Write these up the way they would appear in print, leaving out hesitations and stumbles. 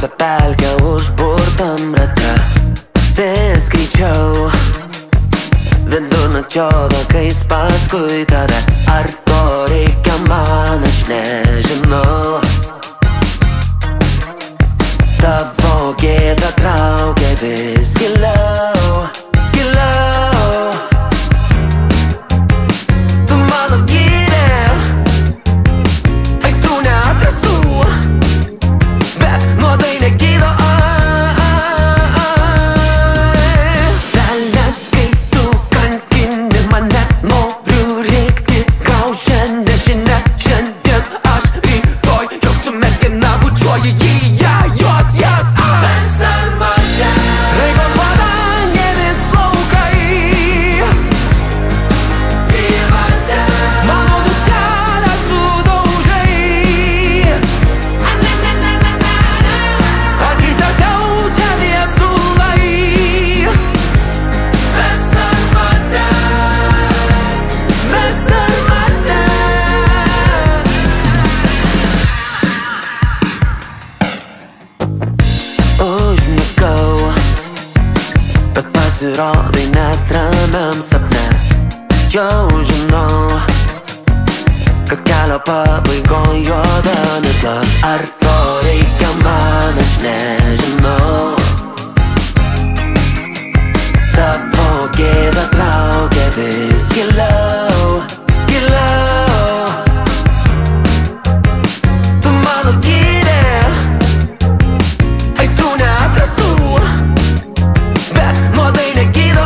tą pelkę užburtam rate. Vis greičiau vidurnakčio takais paskui tave. Ar to reikia man, aš nežinau. Tavo gėda traukia vis giliau, giliau. Tu mano gyrė aistrų neatrastų, bet nuodai negydo. Velnias, kaip tu kankini mane, noriu rėkti graužę nežinia. Šiandien aš, rytoj jau su mergina bučiuoju jį, ją, juos, jas. Besarmatė, raigos padangė vis plaukai. Imante, mano dušelę sudaužai. Akyse siaučia viesulai. Besarmatė, Besarmatė. Užmigau, bet pasirodai net ramiam sapne. Jau žinau, kad kelio pabaigoje juoda nida. Ar to reikia man, aš nežinau. Tavo gėda traukia vis giliau, giliau. Tu mano gyrė aistrų neatrastų, bet nuodai negydo.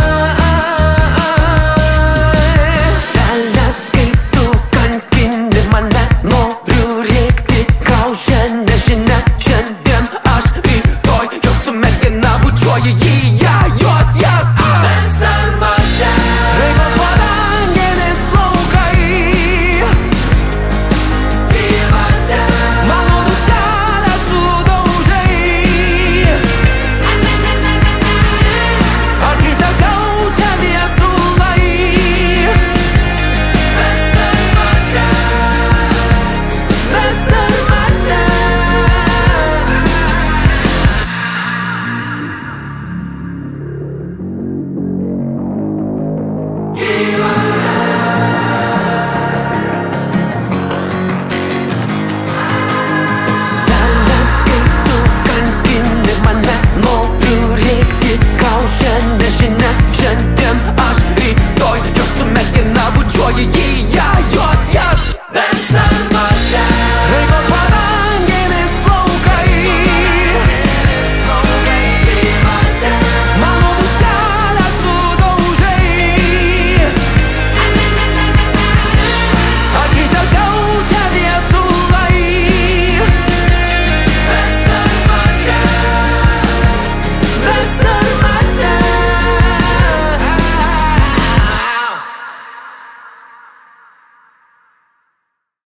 Velnias, kaip tu kankini mane, noriu rėkti graužę nežinia. Šiandien aš, rytoj jau su mergina bučiuoju jį, ją, juos, jas. Besarmatė, raigos padangė vis plaukai. Imante, mano dušelę sudaužai. Akyse siaučia viesulai. Besarmatė, Besarmatė. Velnias, kaip tu kankini mane, noriu rėkti graužę nežinia. Šiandien aš, rytoj jau su mergina bučiuoju jį,